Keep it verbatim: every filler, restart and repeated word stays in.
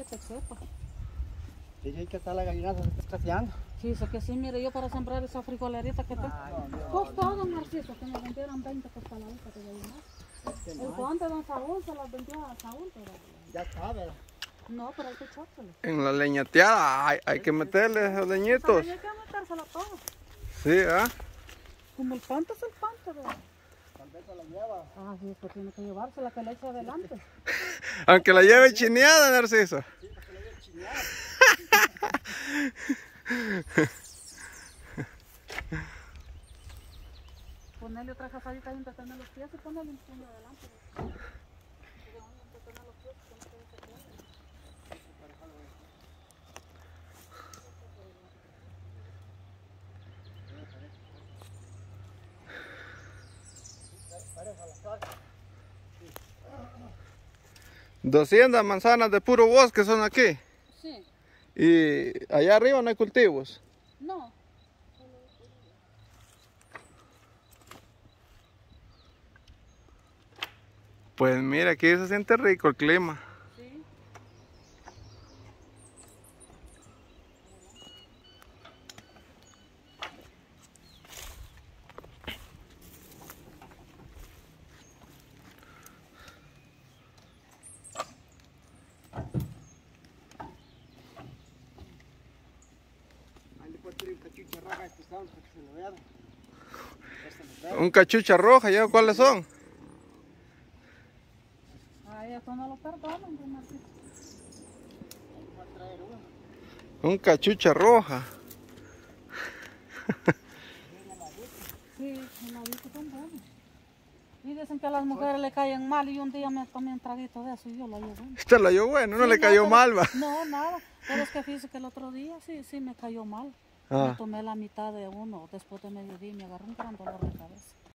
que sepa. Dice que está la gallina se está escaseando. Sí, sé que sí, mire, yo para sembrar esa frijolerita que está. Costó, don Narciso, que me vendieron veinte costaladitas de gallinas. El guante de don Saúl se las vendió a Saúl, pero... Ya está, ¿verdad? No, pero hay que echárselo. En la leñateada hay, hay que meterle esos leñitos. Hay que metérselo todo. Sí, ¿ah? Como el pante es el pante, ¿verdad? También se la lleva. Ah, sí, pues tiene que llevársela, que le eche adelante. Aunque la lleve chineada, Narciso. Sí, porque le lleva chineada. Ponerle otra jasadita y entretener los pies y ponerle un puño adelante. Y de un entretener los pies, tiene que detener. doscientas manzanas de puro bosque son aquí. Sí. Y allá arriba no hay cultivos. No. Pues mira, aquí se siente rico el clima. Sí. Ahí le puedo tirar un cachucha roja a estos sound para que se lo vean. Un cachucha roja, ¿ya cuáles son? Ay, eso no lo perdonan, don Narciso. Voy a traer uno. Un cachucha roja. Sí, el ladito son buenos. Y dicen que a las mujeres le caen mal y un día me tomé un traguito de eso y yo lo llevo. Esta la yo bueno, no Sí, le cayó pero- mal, va. No, nada. Pero es que fíjese que el otro día sí, sí me cayó mal. Ah. Me tomé la mitad de uno después de mediodía y me agarró un gran dolor de cabeza.